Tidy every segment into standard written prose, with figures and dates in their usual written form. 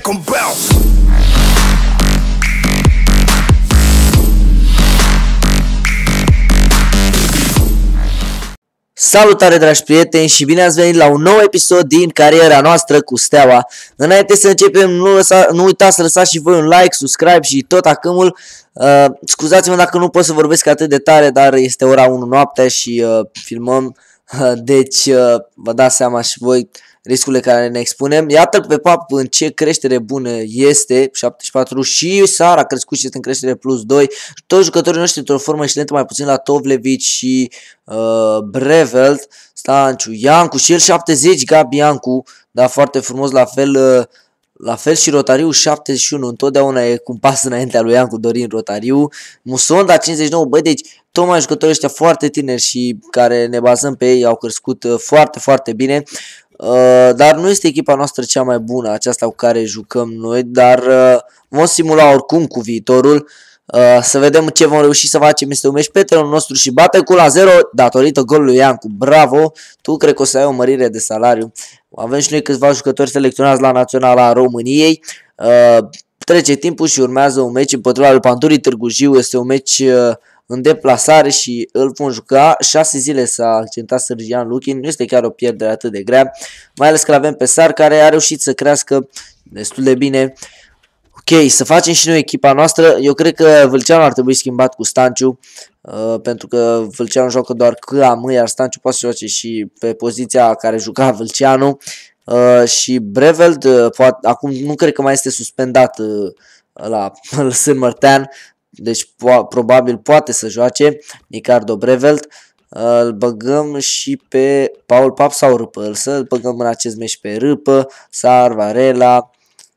make 'em bounce. Salutare dragi prieteni și bine ați venit la un nou episod din cariera noastră cu Steaua. Înainte să începem, nu uitați să lăsați și voi un like, subscribe și tot acâmul. Scuzați-mă dacă nu pot să vorbesc atât de tare, dar este ora 1 noaptea și filmăm. Deci vă dați seama și voi riscurile care ne expunem. Iată pe pap în ce creștere bună este, 74 și Sara a crescut și este în creștere plus 2. Toți jucătorii noștri într-o formă excelentă, mai puțin la Tovlevic și Brevelt, Stanciu, Iancu și el 70, Gabi Iancu, da, foarte frumos, la fel și Rotariu 71, întotdeauna e cu un pas înaintea lui Iancu Dorin Rotariu. Musonda 59, băi, deci tocmai jucătorii ăștia foarte tineri și care ne bazăm pe ei au crescut foarte, foarte bine. Dar nu este echipa noastră cea mai bună, aceasta cu care jucăm noi, dar vom simula oricum cu viitorul. Să vedem ce vom reuși să facem. Este un meci pe terenul nostru și bate cu la 0 datorită golului Iancu. Bravo! Tu cred că o să ai o mărire de salariu. Avem și noi câțiva jucători selecționați la Naționala României. Trece timpul și urmează un meci împotriva lui Pandurii Târgu Jiu. Este un meci în deplasare și îl vom juca. 6 zile s-a accentat Sărgian Luchin. Nu este chiar o pierdere atât de grea, mai ales că avem pe Sar care a reușit să crească destul de bine. Ok, să facem și noi echipa noastră. Eu cred că Vâlceanu ar trebui schimbat cu Stanciu, pentru că Vâlceanu joacă doar Câamă, iar Stanciu poate să joace și pe poziția care juca Vâlceanu. Și Brevelt, acum nu cred că mai este suspendat la Sân Mărtean, deci probabil poate să joace Ricardo Brevelt. Îl băgăm și pe Paul Pap sau Râpă, să-l băgăm în acest meci pe Râpă, Sar, Varela.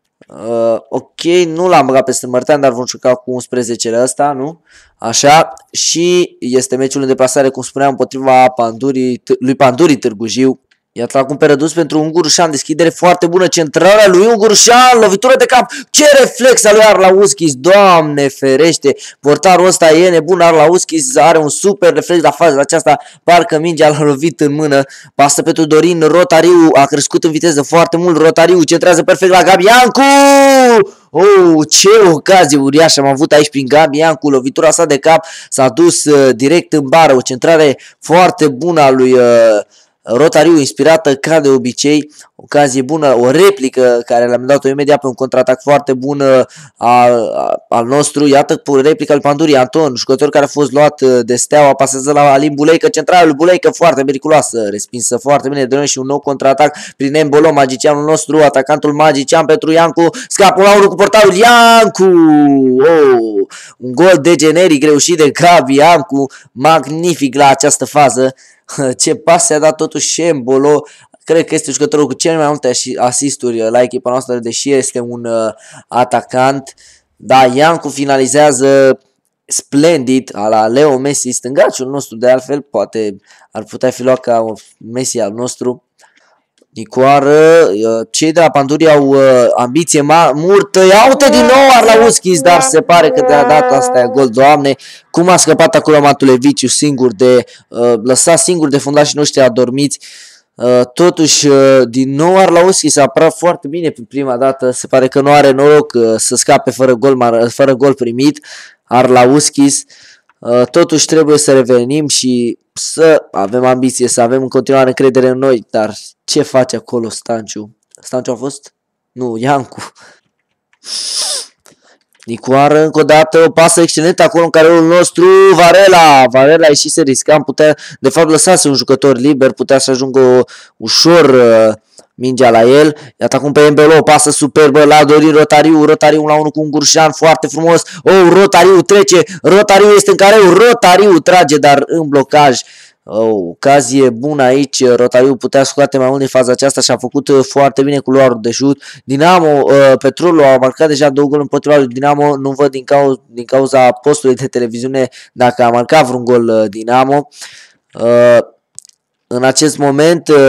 Ok, nu l-am băgat pe Sân Mărtean, dar vom juca cu 11-le ăsta, nu? Așa, și este meciul în deplasare, cum spuneam, împotriva lui Pandurii Târgu Jiu. Iată acum pe redus pentru Ungurușan, deschidere foarte bună, centrarea lui Ungurușan, lovitură de cap, ce reflex al lui Arlauskis, Doamne ferește, portarul ăsta e nebun, Arlauskis are un super reflex la faza aceasta, parcă mingea l-a lovit în mână, pasă pentru Dorin, Rotariu a crescut în viteză foarte mult, Rotariu centrează perfect la Gabi Iancu! Oh, ce ocazie uriașă am avut aici prin Gabi Iancu, lovitura sa de cap s-a dus direct în bară, o centrare foarte bună a lui Rotariu, inspirată ca de obicei, ocazie bună, o replică care le-am dat-o imediat pe un contraatac foarte bun al nostru. Iată replica lui Pandurii Anton, jucător care a fost luat de Steaua, pasează la Alin Buleică, centrarea lui Buleică foarte periculoasă, respinsă foarte bine de noi și un nou contraatac prin Embolo, magicianul nostru, atacantul magician pentru Iancu, scapă la 1 cu portarul Iancu! Oh, un gol de generic reușit de Gabi Iancu, magnific la această fază. Ce pas a dat totuși Embolo, cred că este jucătorul cu cele mai multe asisturi la echipa noastră, deși este un atacant. Da, Iancu finalizează splendid la Leo Messi, stângaciul nostru de altfel, poate ar putea fi luat ca Messi al nostru. Nicoară, cei de la Pandurii au ambiție multă, iau-te din nou Arlauskis, dar se pare că de-a dat asta e gol, Doamne, cum a scăpat acolo Matuleviciu singur lăsat singur de fundașii noștri adormiți. Totuși, din nou Arlauskis a apărat foarte bine prin prima dată, se pare că nu are noroc să scape fără gol primit, Arlauskis. Totuși trebuie să revenim și să avem ambiție, să avem în continuare încredere în noi, dar ce face acolo Stanciu? Stanciu a fost? Nu, Iancu. Nicoară încă o dată, o pasă excelentă acolo în careul nostru, Varela ieși să riscam, putea, de fapt lăsase un jucător liber, putea să ajungă ușor mingea la el. Iată acum pe Embolo, o pasă superbă la Dorin Rotariu, Rotariu 1-1 cu Ungurușan, foarte frumos. Oh, Rotariu trece, Rotariu este în careu, Rotariu trage, dar în blocaj. Ocazie bună aici, Rotariu putea scoate mai mult din faza aceasta și a făcut foarte bine cu luarul de șut. Dinamo, Petrolul a marcat deja 2 goluri împotriva lui Dinamo, nu văd din cauza postului de televiziune dacă a marcat vreun gol Dinamo. În acest moment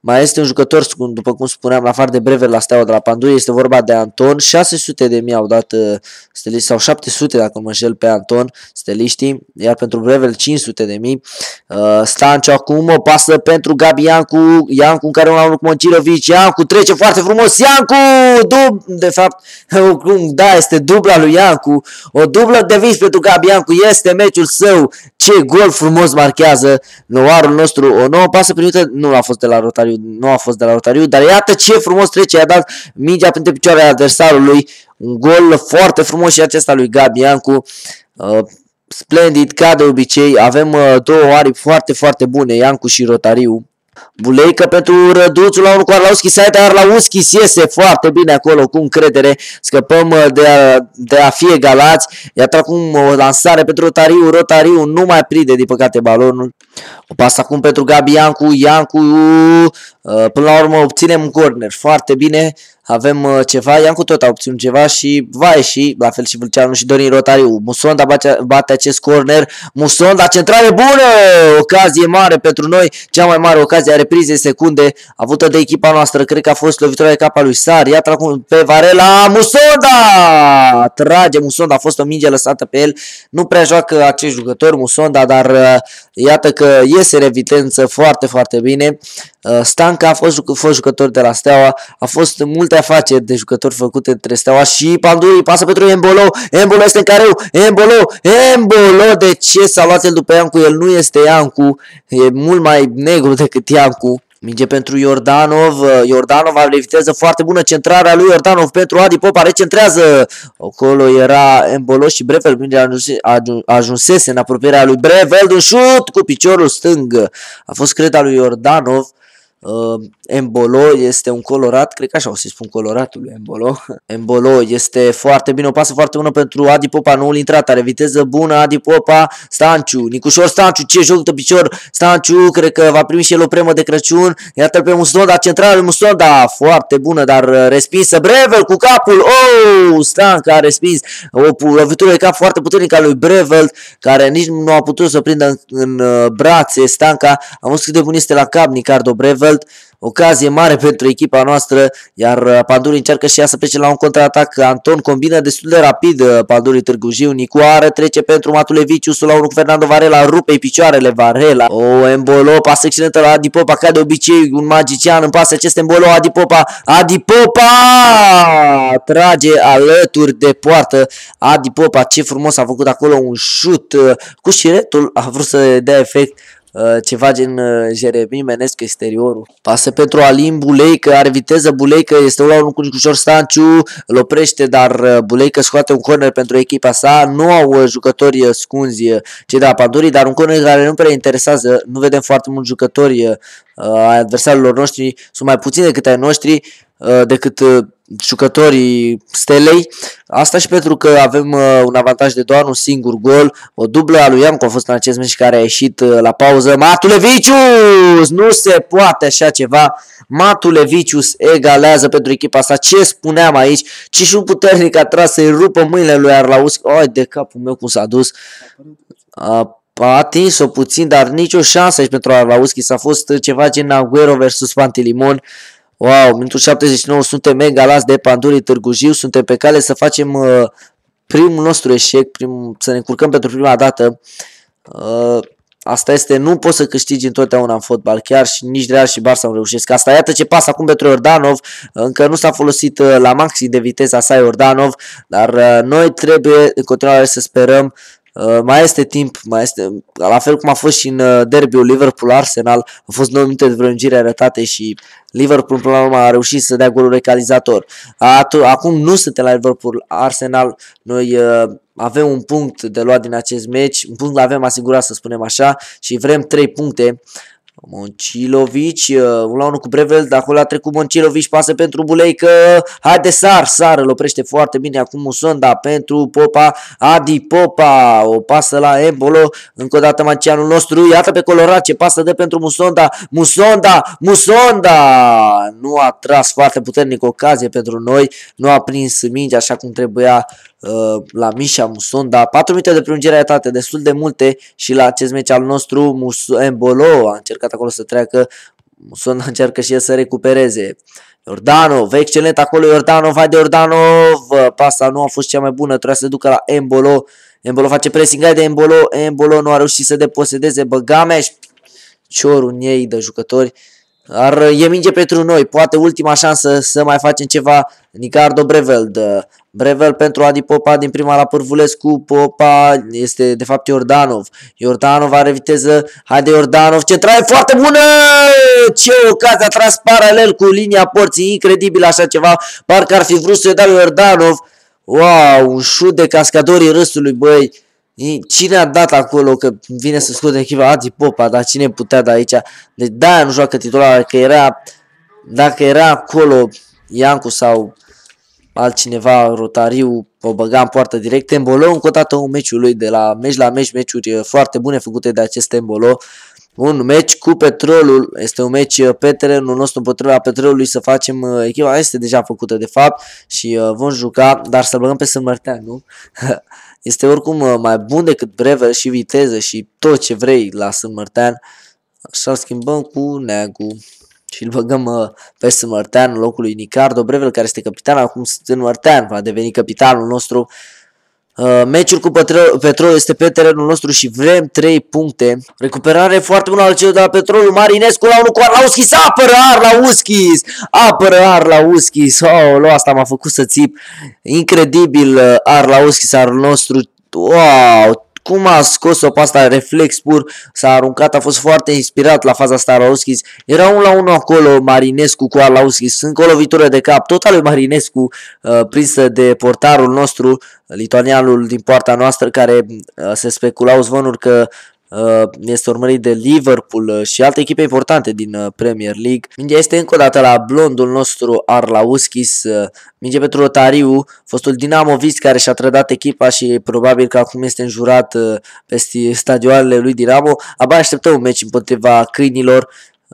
Mai este un jucător, după cum spuneam, la afară de Brevel la Steaua de la Panduri, este vorba de Anton. 600.000 au dat steliști, sau 700 dacă nu mă înșel pe Anton, steliștii, iar pentru Brevel 500.000. Stanciu acum o pasă pentru Gabi Iancu, Iancu în care un la unul cu Moncilovici, Iancu trece foarte frumos, Iancu, de fapt, da, este dubla lui Iancu, o dublă de vis pentru Gabi Iancu, este meciul său, ce gol frumos marchează noarul nostru, o nouă pasă primită, nu a fost de la Rotariu, dar iată ce frumos trece, a dat mingea printre picioarele adversarului, un gol foarte frumos și acesta lui Gabi Iancu. Splendid, ca de obicei, avem două aripi foarte, foarte bune, Iancu și Rotariu. Buleică pentru Răduțul la unul cu Arlauschi, Saida Arlauschi iese foarte bine acolo cu încredere, scăpăm de a fi egalați, iată acum o lansare pentru Rotariu, Rotariu nu mai prinde din păcate balonul, o pasă acum pentru Gabi Iancu, Iancu, până la urmă obținem un corner, foarte bine. Avem ceva, Iancu tot a obținut ceva și va ieși, la fel și Vâlceanu și Dorin Rotariu. Musonda bate acest corner, Musonda, centrare bună, ocazie mare pentru noi, cea mai mare ocazie a reprizei secunde avută de echipa noastră, cred că a fost lovitura de capa lui Sar, iată acum pe Varela, Musonda, trage Musonda, a fost o minge lăsată pe el, nu prea joacă acest jucător Musonda, dar iată că iese în evidență foarte, foarte bine. Stanca a fost jucător de la Steaua, a fost multe afaceri de jucători făcute între Steaua și Panduri, pasă pentru Embolo, Embolo este în careu, Embolo, de ce s-a luat el după Iancu, el nu este Iancu, e mult mai negru decât Iancu. Minge pentru Iordanov, Iordanov are viteză foarte bună, centrarea lui Iordanov pentru Adi Popa, recentrează, acolo era Embolo și Brevel, mingea ajunsese în apropierea lui Brevel, un șut cu piciorul stâng, a fost creda lui Iordanov. Embolo este un colorat, cred că așa o să-i spun coloratul lui Embolo. Embolo este foarte bine, o pasă foarte bună pentru Adi Popa, noul intrat, are viteză bună, Adi Popa, Stanciu, Nicușor Stanciu, ce joc de picior, Stanciu, cred că va primi și el o premă de Crăciun, iată pe Musonda, centrală lui Musonda, foarte bună, dar respinsă, Brevel cu capul, Stanca a respins, o lovitură de cap foarte puternică a lui Brevel, care nici nu a putut să prindă în brațe, Stanca, am văzut cât de bun este la cap Nicardo Brevel. Ocazie mare pentru echipa noastră, iar Panduri încearcă și ea să plece la un contraatac. Anton combină destul de rapid Panduri Târgu Jiu, Nicoară trece pentru Matuleviciu, la unul cu Fernando Varela, rupe picioarele Varela. Embolo, pasă excelentă la Adi Popa, ca de obicei un magician în pasă acest Embolo, Adi Popa trage alături de poartă, Adi Popa, ce frumos a făcut acolo un șut cu șiretul, a vrut să dea efect. Ceva gen Jeremy Menescu exteriorul. Pasă pentru Alin Buleică, are viteză Buleică, este la unul cu Nicușor Stanciu, îl oprește, dar Buleică scoate un corner pentru echipa sa. Nu au jucători scunzi cei de la Panduri, dar un corner care nu prea interesează. Nu vedem foarte mulți jucători ai adversarilor noștri, sunt mai puțini decât ai noștri, decât jucătorii Stelei. Asta și pentru că avem un avantaj de doar un singur gol, o dublă a lui Iancu a fost în acest meci care a ieșit la pauză. Matulevicius! Nu se poate așa ceva. Matulevicius egalează pentru echipa asta. Ce spuneam aici? Ce și un puternic a tras să-i rupă mâinile lui Arlauschi. Ai de capul meu cum s-a dus. A atins-o puțin, dar nicio șansă aici pentru Arlauschi. S-a fost ceva gen Agüero versus Pantilimon. Wow, minutul 79, suntem egalați de Panduri Târgu Jiu, suntem pe cale să facem primul nostru eșec, să ne încurcăm pentru prima dată. Asta este, nu poți să câștigi întotdeauna în fotbal, chiar și nici Real și Barça nu reușesc asta. Iată ce pas acum pentru Iordanov, încă nu s-a folosit la maxim de viteza sa Iordanov, dar noi trebuie în continuare să sperăm. Mai este timp, la fel cum a fost și în derbiul Liverpool-Arsenal, au fost 9 minute de prelungire arătate și Liverpool până la urmă a reușit să dea golul egalizator. Acum nu suntem la Liverpool-Arsenal, noi avem un punct de luat din acest meci, un punct l-avem asigurat să spunem așa și vrem 3 puncte. Moncilovici, 1-1 cu Brevel, de acolo a trecut Moncilovici, pasă pentru Buleică, haide Sar îl oprește foarte bine, acum Musonda pentru Popa, Adi Popa, o pasă la Embolo, încă o dată magicianul nostru, iată pe colorat ce pasă dă pentru Musonda, nu a tras foarte puternic ocazie pentru noi, nu a prins mingea așa cum trebuia la Misha Musonda, 4 minute de prelungire atate, destul de multe și la acest meci al nostru Embolo a încercat acolo să treacă, Musonda încearcă și el să recupereze. Iordanov, excelent acolo Iordanov, haide Iordanov, pasa nu a fost cea mai bună, trebuia să ducă la Embolo. Embolo face pressing, haide Embolo, Embolo nu a reușit să deposedeze, Băgameș, ciorul în ei de jucători. Dar e minge pentru noi, poate ultima șansă să mai facem ceva. Ricardo Breveld, Brevel pentru Adi Popa din prima la Pârvulescu, Popa este de fapt Iordanov. Iordanov are viteză, haide Iordanov, centrare foarte bună! Ce ocazie, a tras paralel cu linia porții, incredibil așa ceva, parcă ar fi vrut să-i dea lui Iordanov. Wow, un șut de cascadorii râsului, băi. Cine a dat acolo, că vine să scoate echipa Adi Popa, dar cine putea da aici? Deci da, nu joacă titular, că era, dacă era acolo Iancu sau altcineva, Rotariu, o băga în poartă direct. Embolo încă o dată un meciul lui de la meci la meci, meciuri foarte bune făcute de acest Embolo. Un meci cu Petrolul, este un meci pe terenul nostru împotriva Petrolului, să facem, echipa este deja făcută de fapt și vom juca, dar să-l băgăm pe Sârmărtean, nu? Este oricum mai bun decât Brevel și viteză și tot ce vrei la Sârmărtean. Așa îl schimbăm cu Neagu și îl băgăm pe Sârmărtean în locul lui Ricardo Brevel, care este capitan. Acum Sârmărtean va deveni capitanul nostru. Meciul cu Petrol este pe terenul nostru și vrem 3 puncte. Recuperare foarte bună al celor de la Petrolul. Marinescu la 1 cu Arlauskis. Apără Arlauskis! Apără Arlauskis! Oh, asta m-a făcut să țip. Incredibil Arlauskis al nostru. Wow! Cum a scos-o pe asta, reflex pur, s-a aruncat, a fost foarte inspirat la faza asta Arlauskis. Era 1-1 acolo Marinescu cu Arlauskis, încă o lovitură de cap, tot al lui Marinescu, prinsă de portarul nostru, lituanianul din poarta noastră, care se speculau zvonuri că este urmărit de Liverpool și alte echipe importante din Premier League. Mingea este încă o dată la blondul nostru Arlauskis, minge pentru Rotariu, fostul Dinamovist care și-a trădat echipa și probabil că acum este înjurat peste stadioanele lui Dinamo. Abia așteptăm un meci împotriva câinilor,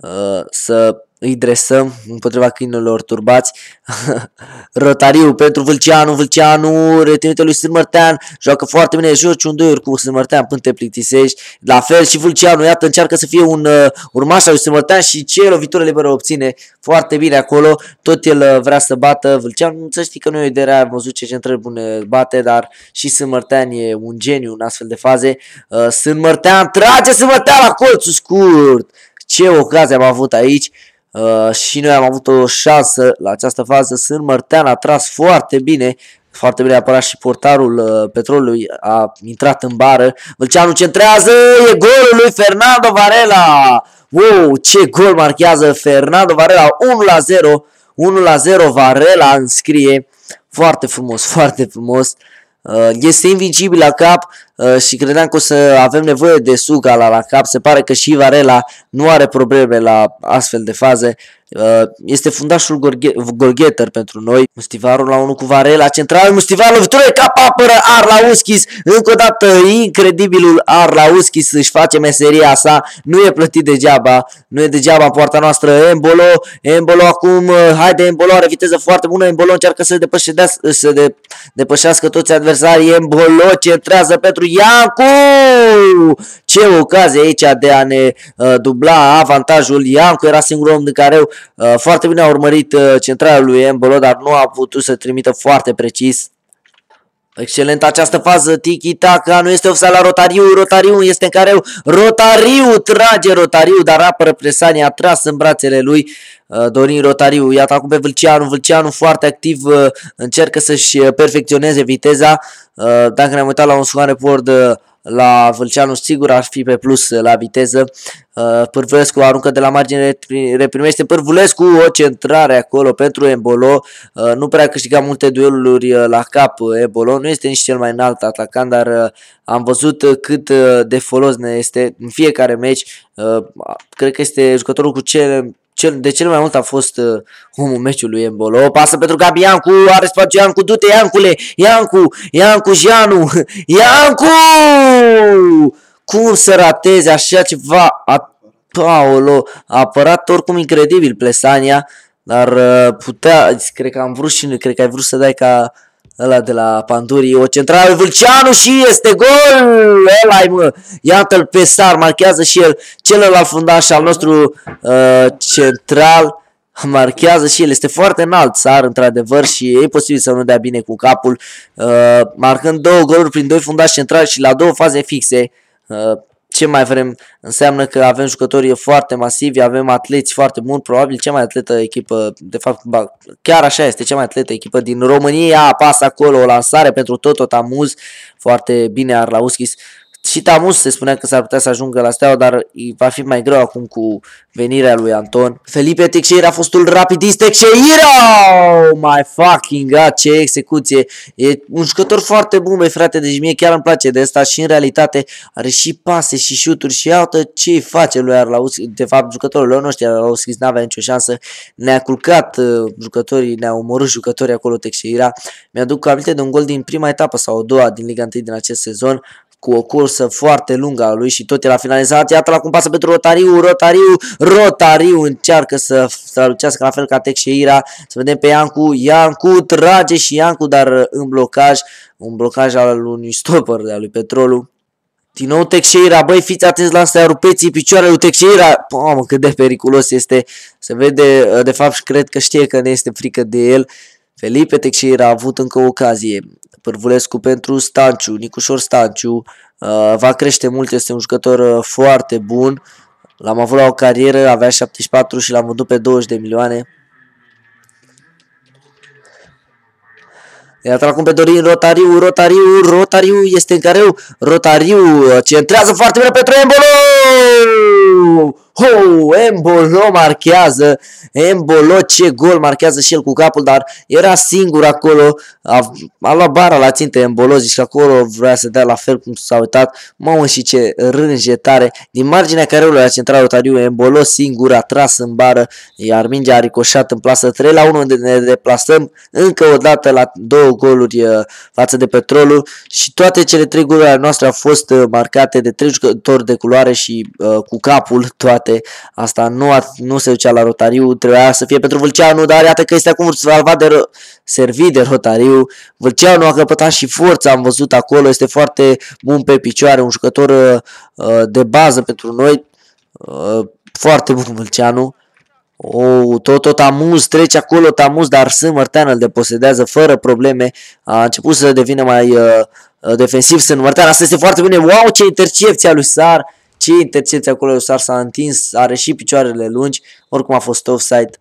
să îi dresăm împotriva câinilor turbați. Rotariu pentru Vâlceanu, Vâlceanu retrimite lui Sârmărtean, joacă foarte bine, joci un 2 cu Sârmărtean până te plictisești. La fel și Vâlceanu, iată, încearcă să fie un urmaș al lui Sârmărtean și ce lovitură liberă obține foarte bine acolo. Tot el vrea să bată Vâlceanu, să știi că nu e o idee, am văzut ce centrări bune bate, dar și Sârmărtean e un geniu în astfel de faze. Sârmărtean trage, Sârmărtean la colțul scurt. Ce ocazie am avut aici. Și noi am avut o șansă la această fază. Sârmărtean a tras foarte bine a apărat și portarul Petrolului, a intrat în bară. Vâlceanu centrează, e golul lui Fernando Varela. Wow, ce gol marchează Fernando Varela, 1-0, 1-0, Varela înscrie. Foarte frumos, foarte frumos. Este invincibil la cap și credeam că o să avem nevoie de Suga la cap. Se pare că și Varela nu are probleme la astfel de faze. Este fundașul golgheter pentru noi. Mustivarul la 1 cu Varela, central, Mustivar, lovitură de cap, apără Arlauskis. Încă o dată incredibilul Arlauskis își face meseria sa. Nu e plătit degeaba, nu e degeaba în poarta noastră. Embolo acum, haide Embolo, are viteză foarte bună. Embolo încearcă să depășească toți adversarii. Embolo centrează pentru Iancu. Ce ocazie aici de a ne dubla avantajul. Iancu era singurul om de care foarte bine a urmărit centrala lui Embolo, dar nu a putut să trimită foarte precis. Excelent această fază, tiki-taka, nu este offside la Rotariu, Rotariu este în careu, Rotariu trage Rotariu, dar apără Presania, a tras în brațele lui Dorin Rotariu. Iată acum pe Vâlceanu, Vâlceanu foarte activ, încercă să-și perfecționeze viteza. Dacă ne-am uitat la un score report la Vâlceanu, sigur ar fi pe plus la viteză. Pârvulescu aruncă de la margine, reprimește Pârvulescu, o centrare acolo pentru Embolo. Nu prea a câștigat multe dueluri la cap Embolo, nu este nici cel mai înalt atacant, dar am văzut cât de folos ne este în fiecare meci. Cred că este jucătorul cu de cel mai mult a fost omul meciului Embolo. Pasă pentru Gabi Iancu, are spațiu Iancu, du-te Iancule, Iancu, Janu, Iancu! Cum să rateze așa ceva? Paolo a apărat oricum incredibil Plesania, dar putea, cred că am vrut și cred că ai vrut să dai ca ăla de la Pandurii, o centrală Vâlceanu și este gol! Ăla-i, mă! Iată-l pe Sar, marchează și el, celălalt fundaș al nostru central, marchează și el, este foarte înalt Sar, într-adevăr, și e posibil să nu dea bine cu capul, marcând 2 goluri prin 2 fundași centrali și la 2 faze fixe. Ce mai vrem? Înseamnă că avem jucători foarte masivi, avem atleți foarte buni, probabil cea mai atletă echipă, de fapt chiar așa este, cea mai atletă echipă din România, pasă acolo o lansare pentru Toto Tamuz, foarte bine Arlauskis. Și Tamuz se spunea că s-ar putea să ajungă la Steaua, dar va fi mai greu acum cu venirea lui Anton. Felipe Teixeira a fost un rapidist. Teixeira! Oh my fucking god, ce execuție! E un jucător foarte bun, băi frate, deci mie chiar îmi place de asta și în realitate are și pase și șuturi și iată ce face lui Arlauskis. De fapt, jucătorul noștri Arlauskis n-avea nicio șansă. Ne-a culcat jucătorii, ne-a omorât jucătorii acolo Teixeira. Mi-aduc aminte de un gol din prima etapă sau a doua din Liga 1 din acest sezon, cu o cursă foarte lungă a lui și tot el a finalizat. Iată la cum pasă pentru Rotariu încearcă să strălucească la fel ca Teixeira. Să vedem pe Iancu trage și Iancu, dar în blocaj, un blocaj al unui stopper de al lui Petrolu. Din nou Teixeira, băi, fiți atenți la asta, rupeți picioarele lui Teixeira. Mamă, cât de periculos este. Se vede, de fapt, cred că știe că ne este frică de el. Felipe Teixeira a avut încă o ocazie. Pârvulescu pentru Stanciu, Nicușor Stanciu, va crește mult, este un jucător foarte bun. L-am avut la o carieră, avea 74 și l-am vândut pe 20 de milioane. Iată acum pe Dorin Rotariu este în careu. Rotariu centrează foarte bine pentru Embolo! Embolo marchează. Embolo, ce gol, marchează și el cu capul, dar era singur acolo. A luat bara la țintă Embolo, zici că acolo vrea să dea la fel cum s-a uitat. Mamă, și ce rânge tare. Din marginea careului a centrat Rotariu, Embolo singur a tras în bară, iar mingea a ricoșat în plasă. 3-1, unde ne deplasăm încă o dată la 2 goluri față de Petrolul și toate cele 3 goluri ale noastre au fost marcate de 3 jucători de culoare și cu capul toate. Asta nu se ducea la Rotariu, trebuia să fie pentru Vâlceanu, dar iată că este acum salvat servit de Rotariu. Vâlceanu a căpătat și forța, am văzut acolo, este foarte bun pe picioare, un jucător de bază pentru noi, foarte bun Vâlceanu. Tot Tamuz trece acolo, Tamuz, dar Sâmărtean îl deposedează fără probleme. A început să devină mai defensiv Sâmărtean, asta este foarte bine. Wow, ce intercepție a lui Sar! Ce intercepție acolo lui Sar, s-a întins, are și picioarele lungi, oricum a fost offside.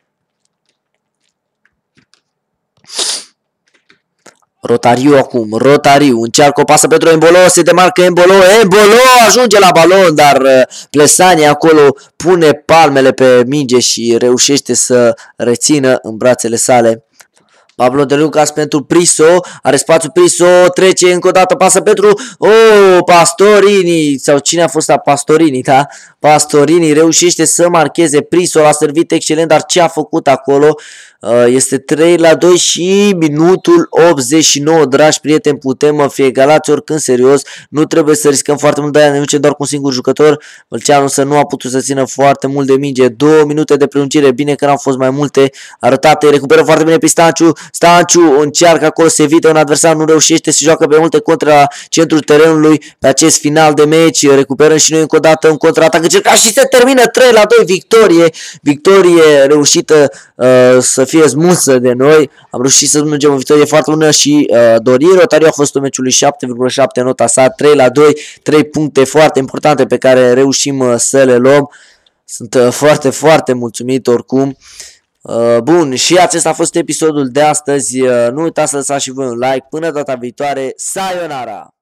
Rotariu acum, Rotariu încearcă o pasă pentru Embolo, se demarcă Embolo ajunge la balon, dar Plesani acolo pune palmele pe minge și reușește să rețină în brațele sale. Pablo de Lucas pentru Priso, are spațiu Priso, trece încă o dată, pasă pentru Pastorini, sau cine a fost Pastorini, da? Pastorini reușește să marcheze, Priso l-a servit excelent, dar ce a făcut acolo? Este 3-2 și minutul 89, dragi prieteni, putem fi egalați oricând, serios, nu trebuie să riscăm foarte mult, de-aia ne ducem doar cu un singur jucător. Vâlceanu însă nu a putut să țină foarte mult de minge, 2 minute de prelungire, bine că n-au fost mai multe arătate, recuperă foarte bine pe Stanciu încearcă acolo să evite un adversar, nu reușește, se joacă pe multe contra la centrul terenului pe acest final de meci, recuperăm și noi încă o dată un contraatac încercat și se termină 3-2, victorie reușită să fie smulsă de noi, am reușit să ajungem o victorie foarte bună și Dorin Rotariu a fost un meciului 7,7 nota sa, 3-2, 3 puncte foarte importante pe care reușim să le luăm. Sunt foarte mulțumit oricum. Bun, și acesta a fost episodul de astăzi. Nu uitați să lăsați și voi un like. Până data viitoare, sayonara!